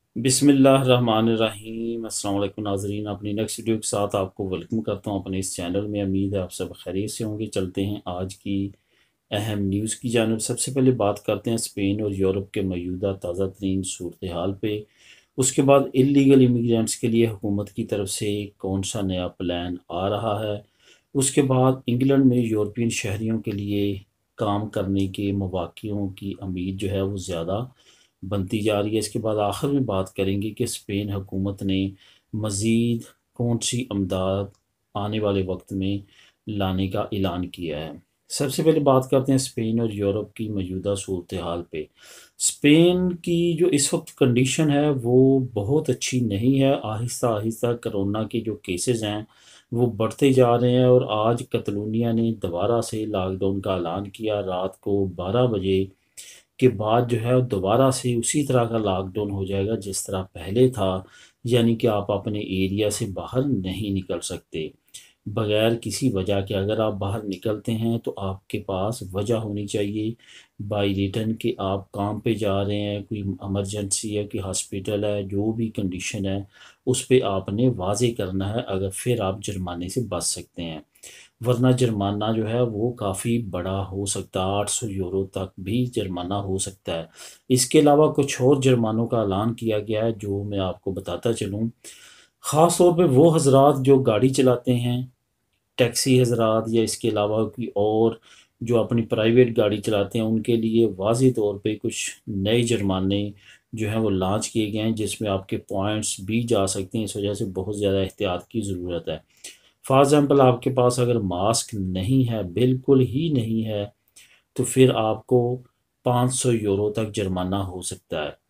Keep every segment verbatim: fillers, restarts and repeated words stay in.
बिस्मिल्लाहिर्रहमानिर्रहीम। अस्सलाम वालेकुम नाज़रीन, अपनी नेक्स्ट वीडियो के साथ आपको वेलकम करता हूं अपने इस चैनल में। उम्मीद है आप सब खैरियत से होंगे। चलते हैं आज की अहम न्यूज़ की जानिब। सबसे पहले बात करते हैं स्पेन और यूरोप के मौजूदा ताज़ा तरीन सूरत हाल पे। उसके बाद इलीगल इमिग्रेंट्स के लिए हुकूमत की तरफ से कौन सा नया प्लान आ रहा है। उसके बाद इंग्लैंड में यूरोपियन शहरियों के लिए काम करने के मौक़ियों की उम्मीद जो है वो ज़्यादा बनती जा रही है। इसके बाद आखिर में बात करेंगे कि स्पेन हुकूमत ने मज़ीद कौन सी अमदाद आने वाले वक्त में लाने का ऐलान किया है। सबसे पहले बात करते हैं स्पेन और यूरोप की मौजूदा सूरत हाल पे। स्पेन की जो इस वक्त कंडीशन है वो बहुत अच्छी नहीं है। आहिस्ता आहिस्ता कोरोना के जो केसेस हैं वो बढ़ते जा रहे हैं और आज कतलोनिया ने दोबारा से लॉकडाउन का ऐलान किया। रात को बारह बजे के बाद जो है दोबारा से उसी तरह का लॉकडाउन हो जाएगा जिस तरह पहले था, यानी कि आप अपने एरिया से बाहर नहीं निकल सकते बगैर किसी वजह के। अगर आप बाहर निकलते हैं तो आपके पास वजह होनी चाहिए बाई रिटन कि आप काम पे जा रहे हैं, कोई इमरजेंसी है, कि हॉस्पिटल है, जो भी कंडीशन है उस पे आपने वाजे करना है। अगर फिर आप जुर्माने से बच सकते हैं, वरना जुर्माना जो है वो काफ़ी बड़ा हो सकता है, आठ सौ यूरो तक भी जुर्माना हो सकता है। इसके अलावा कुछ और जुर्मानों का ऐलान किया गया है जो मैं आपको बताता चलूँ। ख़ास तौर पे वो हज़रात जो गाड़ी चलाते हैं, टैक्सी हज़रात, या इसके अलावा कोई और जो अपनी प्राइवेट गाड़ी चलाते हैं, उनके लिए वाज़ेह तौर पे कुछ नए जुर्माने जो हैं वो लॉन्च किए गए हैं जिसमें आपके पॉइंट्स भी जा सकते हैं। इस वजह से बहुत ज़्यादा एहतियात की ज़रूरत है। फॉर एग्ज़ाम्पल आपके पास अगर मास्क नहीं है, बिल्कुल ही नहीं है, तो फिर आपको पाँच सौ यूरो तक जुर्माना हो सकता है।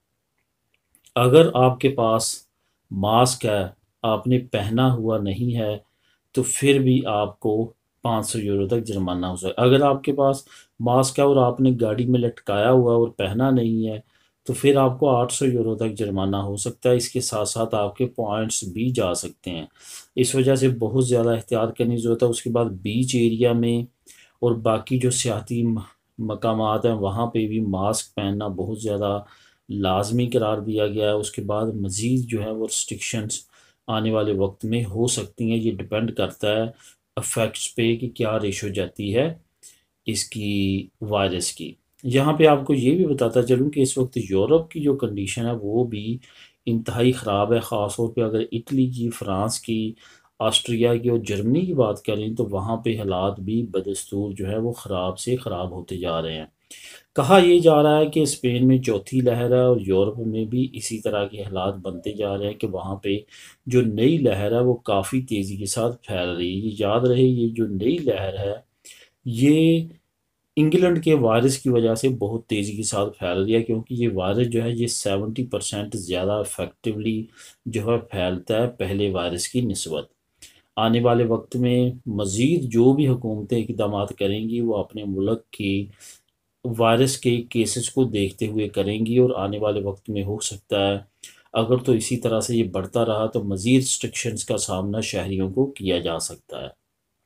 अगर आपके पास मास्क है, आपने पहना हुआ नहीं है, तो फिर भी आपको पाँच सौ यूरो तक जुर्माना हो सकता है। अगर आपके पास मास्क है और आपने गाड़ी में लटकाया हुआ और पहना नहीं है, तो फिर आपको आठ सौ यूरो तक जुर्माना हो सकता है। इसके साथ साथ आपके पॉइंट्स भी जा सकते हैं। इस वजह से बहुत ज़्यादा एहतियात करने की ज़रूरत है। उसके बाद बीच एरिया में और बाकी जो सियाती मकामात हैं वहाँ पे भी मास्क पहनना बहुत ज़्यादा लाजमी करार दिया गया है। उसके बाद मज़ीद जो है वो रिस्ट्रिक्शंस आने वाले वक्त में हो सकती हैं। ये डिपेंड करता है अफेक्ट्स पे कि क्या रेशो जाती है इसकी वायरस की। यहाँ पे आपको ये भी बताता चलूँ कि इस वक्त यूरोप की जो कंडीशन है वो भी इंतहाई ख़राब है। ख़ास तौर पे अगर इटली की, फ्रांस की, ऑस्ट्रिया की और जर्मनी की बात करें तो वहाँ पे हालात भी बदस्तूर जो है वो ख़राब से ख़राब होते जा रहे हैं। कहा यह जा रहा है कि स्पेन में चौथी लहर है और यूरोप में भी इसी तरह के हालात बनते जा रहे हैं कि वहाँ पे जो नई लहर है वो काफ़ी तेज़ी के साथ फैल रही है। ये याद रहे, ये जो नई लहर है ये इंग्लैंड के वायरस की वजह से बहुत तेज़ी के साथ फैल रही है, क्योंकि ये वायरस जो है ये सेवेंटी परसेंट ज़्यादा इफेक्टिवली जो है फैलता है पहले वायरस की निस्बत। आने वाले वक्त में मज़ीद जो भी हुकूमतें इकदाम करेंगी वो अपने मुल्क की वायरस के केसेस को देखते हुए करेंगी, और आने वाले वक्त में हो सकता है अगर तो इसी तरह से ये बढ़ता रहा तो मज़ीद रिस्ट्रिक्शंस का सामना शहरियों को किया जा सकता है।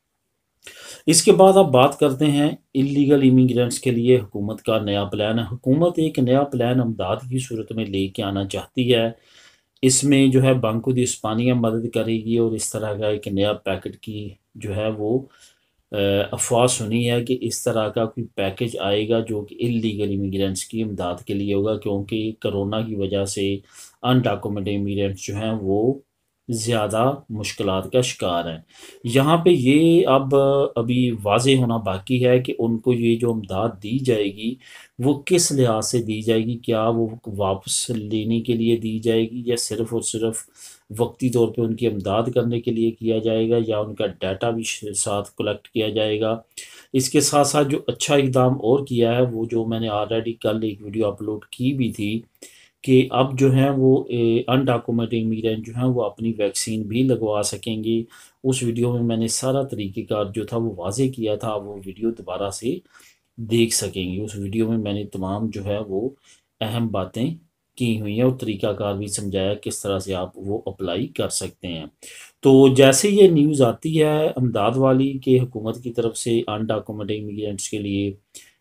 इसके बाद अब बात करते हैं इलीगल इमिग्रेंट्स के लिए हुकूमत का नया प्लान है। हुकूमत एक नया प्लान अमदाद की सूरत में लेके आना चाहती है। इसमें जो है बांको दी इस्पानिया मदद करेगी और इस तरह का एक नया पैकेट की जो है वो अ, अफवाह सुनी है कि इस तरह का कोई पैकेज आएगा जो कि इलीगल इमिग्रेंट्स की इमदाद के लिए होगा, क्योंकि कोरोना की वजह से अनडॉक्यूमेंटेड इमिग्रेंट्स जो हैं वो ज़्यादा मुश्किलात का शिकार हैं। यहाँ पे ये अब अभी वाज़ेह होना बाकी है कि उनको ये जो इमदाद दी जाएगी वो किस लिहाज से दी जाएगी। क्या वो वापस लेने के लिए दी जाएगी या सिर्फ़ और सिर्फ वक्ती तौर पे उनकी इमदाद करने के लिए किया जाएगा, या उनका डाटा भी श साथ कलेक्ट किया जाएगा। इसके साथ-साथ जो अच्छा इक़दाम और किया है वो जो मैंने ऑलरेडी कल एक वीडियो अपलोड की भी थी कि अब जो है वो ए, अनडॉक्यूमेंटेड इमिग्रेंट जो हैं वो अपनी वैक्सीन भी लगवा सकेंगे। उस वीडियो में मैंने सारा तरीक़ेकार जो था वो वाज़ेह किया था। आप वो वीडियो दोबारा से देख सकेंगे। उस वीडियो में मैंने तमाम जो है वो अहम बातें की हुई हैं और तरीक़ाकार भी समझाया किस तरह से आप वो अप्लाई कर सकते हैं। तो जैसे ये न्यूज़ आती है अमदाद वाली कि हुकूमत की तरफ से अनडॉक्यूमेंटेड इमिग्रेंट्स के लिए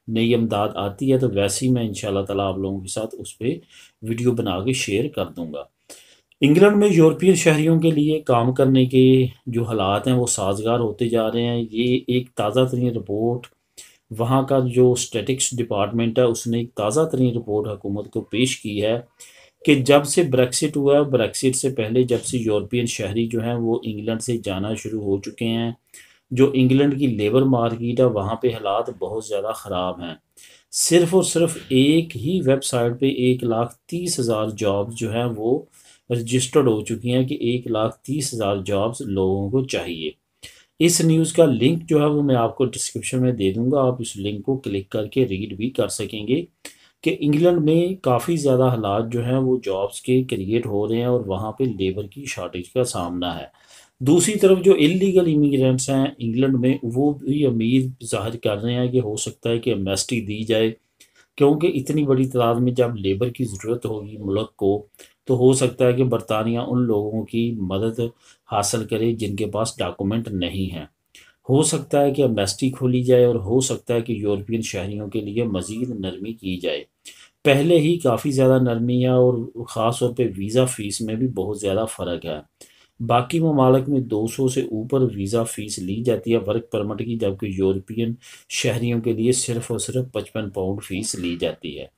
नई अमदाद आती है तो वैसे ही मैं इंशाल्लाह ताला आप लोगों के साथ उस पर वीडियो बना के शेयर कर दूंगा। इंग्लैंड में यूरोपियन शहरियों के लिए काम करने के जो हालात हैं वो साजगार होते जा रहे हैं। ये एक ताज़ा तरीन रिपोर्ट वहाँ का जो स्टैटिक्स डिपार्टमेंट है उसने एक ताज़ा तरीन रिपोर्ट हुकूमत को पेश की है कि जब से ब्रेक्सिट हुआ है, ब्रेक्सिट से पहले जब से यूरोपियन शहरी जो हैं वो इंग्लैंड से जाना शुरू हो चुके हैं, जो इंग्लैंड की लेबर मार्केट है वहाँ पे हालात बहुत ज़्यादा ख़राब हैं। सिर्फ़ और सिर्फ एक ही वेबसाइट पे एक लाख तीस हज़ार जॉब्स जो हैं वो रजिस्टर्ड हो चुकी हैं कि एक लाख तीस हज़ार जॉब्स लोगों को चाहिए। इस न्यूज़ का लिंक जो है वो मैं आपको डिस्क्रिप्शन में दे दूंगा, आप इस लिंक को क्लिक करके रीड भी कर सकेंगे कि इंग्लैंड में काफ़ी ज़्यादा हालात जो हैं वो जॉब्स के क्रिएट हो रहे हैं और वहाँ पे लेबर की शॉर्टेज का सामना है। दूसरी तरफ जो इलीगल इमिग्रेंट्स हैं इंग्लैंड में वो भी उम्मीद जाहिर कर रहे हैं कि हो सकता है कि एमनेस्टी दी जाए, क्योंकि इतनी बड़ी तादाद में जब लेबर की ज़रूरत होगी मुल्क को तो हो सकता है कि बरतानिया उन लोगों की मदद हासिल करे जिनके पास डॉक्यूमेंट नहीं हैं। हो सकता है कि एम्बेस्टी खोली जाए और हो सकता है कि यूरोपियन शहरियों के लिए मज़ीद नरमी की जाए। पहले ही काफ़ी ज़्यादा नरमी है और ख़ास तौर पे वीज़ा फ़ीस में भी बहुत ज़्यादा फ़र्क है। बाकी ममालिक में दो सौ से ऊपर वीज़ा फ़ीस ली जाती है वर्क परमिट की, जबकि यूरोपियन शहरियों के लिए सिर्फ़ और सिर्फ पचपन पाउंड फ़ीस ली जाती है।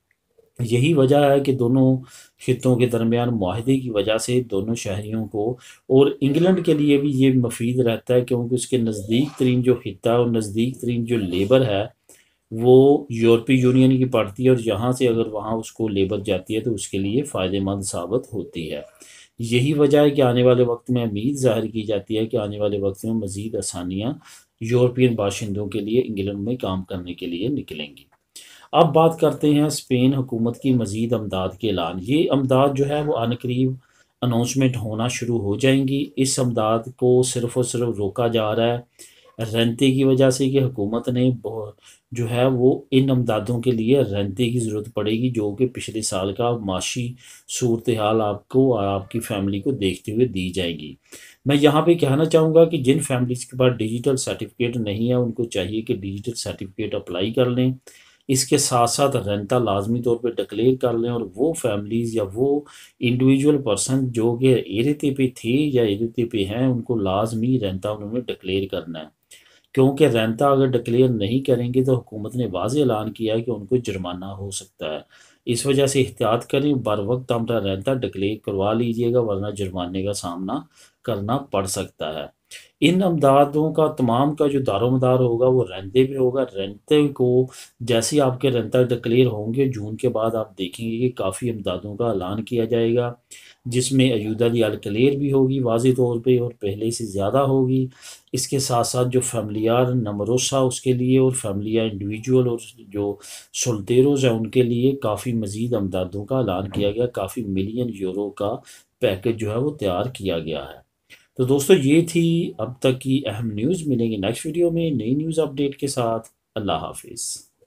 यही वजह है कि दोनों खित्तों के दरमियान मुआहदे की वजह से दोनों शहरियों को और इंग्लैंड के लिए भी ये मुफीद रहता है, क्योंकि उसके नज़दीक तरीन जो खित्ता है और नज़दीक तरीन जो लेबर है वो यूरोपीय यूनियन की पड़ती है और यहाँ से अगर वहाँ उसको लेबर जाती है तो उसके लिए फ़ायदेमंद साबित होती है। यही वजह है कि आने वाले वक्त में उम्मीद ज़ाहिर की जाती है कि आने वाले वक्त में मज़ीद आसानियाँ यूरोपियन बाशिंदों के लिए इंग्लैंड में काम करने के लिए निकलेंगी। अब बात करते हैं स्पेन हुकूमत की मज़ीद अमदाद के ऐलान। ये अमदाद जो है वो अनकरीब अनाउंसमेंट होना शुरू हो जाएंगी। इस अमदाद को सिर्फ़ और सिर्फ रोका जा रहा है रेंते की वजह से कि हुकूमत ने बहु- जो है वो इन अमदादों के लिए रेंते की ज़रूरत पड़ेगी, जो कि पिछले साल का माशी सूरत हाल आपको और आपकी फ़ैमिली को देखते हुए दी जाएगी। मैं यहाँ पे कहना चाहूँगा कि जिन फैमिलीज़ के पास डिजिटल सर्टिफिकेट नहीं है उनको चाहिए कि डिजिटल सर्टिफिकेट अप्लाई कर लें। इसके साथ साथ रेंता लाजमी तौर पे डिक्लेयर कर लें और वो फैमिलीज़ या वो इंडिविजुअल पर्सन जो कि एरिथे पे थे या एरिथे पे हैं उनको लाजमी रेंता उन्होंने डिक्लेयर करना है, क्योंकि रेंता अगर डिक्लेयर नहीं करेंगे तो हुकूमत ने वाज़ेह ऐलान किया है कि उनको जुर्माना हो सकता है। इस वजह से एहतियात करें, बर वक्त अपना रेंता डिक्लेयर करवा लीजिएगा वरना जुर्माने का सामना करना पड़ सकता है। इन अमदादों का तमाम का जो दारोमदार होगा वो रेंते पे होगा। रेंते को जैसे ही आपके रेंता डिक्लेयर होंगे जून के बाद आप देखेंगे कि काफ़ी अमदादों का ऐलान किया जाएगा, जिसमें अयूदा दी क्लियर भी होगी वाज़ेह तौर पे और पहले से ज़्यादा होगी। इसके साथ साथ जो फैमिलियार नमरोसा उसके लिए और फैमिलियार इंडिविजुअल और जो सोल्टेरोज हैं उनके लिए काफ़ी मज़ीद अमदादों का ऐलान किया गया। काफ़ी मिलियन यूरो का पैकेज जो है वो तैयार किया गया है। तो दोस्तों ये थी अब तक की अहम न्यूज़। मिलेंगे नेक्स्ट वीडियो में नई न्यूज़ अपडेट के साथ। अल्लाह हाफिज़।